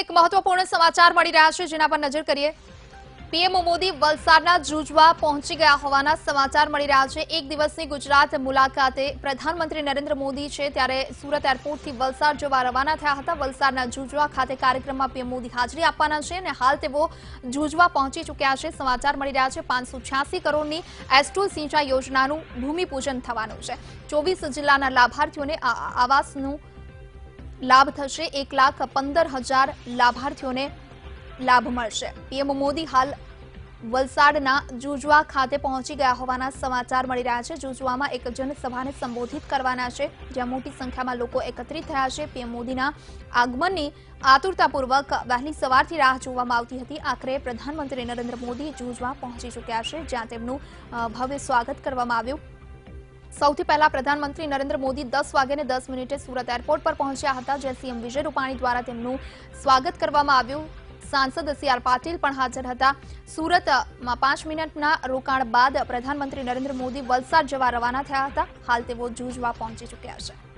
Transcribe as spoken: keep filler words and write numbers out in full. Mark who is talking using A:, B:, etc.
A: એક મહત્વપૂર્ણ સમાચાર મળી રહ્યા છે જેના પર નજર કરીએ। પીએમ મોદી વલસાડના જુજવા પહોંચી ગયા હોવાના સમાચાર મળી રહ્યા છે। એક દિવસની ગુજરાત મુલાકાતે પ્રધાનમંત્રી નરેન્દ્ર મોદી છે ત્યારે સુરત એરપોર્ટથી વલસાડ જવા રવાના થયા હતા। વલસાડના જુજવા ખાતે કાર્યક્રમમાં પીએમ મોદી હાજરી આપવાના છે અને હાલ તેઓ જુજવા પહોંચી ચૂક્યા છે। સમાચાર મળી રહ્યા છે પાંચસો છ્યાસી કરોડની એસ્ટોલ સિંચાઈ યોજનાનું ભૂમિપૂજન થવાનું છે। ચોવીસ જિલ્લાના લાભાર્થીઓને આવાસનું લાભ થશે। एक लाख पंदर हजार लाभार्थियों लाभ મળશે। पीएम मोदी हाल वलसाडना जुजवा खाते पहुंची गया होवाना समाचार मળી રહ્યા છે। जुजवाમાં એક જનસભાને સંબોધિત કરવાના છે જ્યાં મોટી સંખ્યામાં લોકો એકત્રિત થયા છે। પીએમ મોદીના આગમનની આતુરતાપૂર્વક વહેલી સવારથી રાહ જોવામાં આવતી હતી। આખરે પ્રધાનમંત્રી નરેન્દ્ર મોદી जुजवा પહોંચી ચૂક્યા છે જ્યાં તેમનું ભવ્ય સ્વાગત કરવામાં આવ્યું। સૌથી પહેલા પ્રધાનમંત્રી નરેન્દ્ર મોદી દસ વાગે ને દસ મિનિટે સુરત એરપોર્ટ પર પહોંચ્યા હતા જ્યાં સીએમ વિજય રૂપાણી દ્વારા તેમનું સ્વાગત કરવામાં આવ્યું। સાંસદ સી આર પાટીલ પણ હાજર હતા। સુરતમાં પાંચ મિનિટના રોકાણ બાદ પ્રધાનમંત્રી નરેન્દ્ર મોદી વલસાડ જવા રવાના થયા હતા। હાલ તેઓ જુજવા પહોંચી ચૂક્યા છે।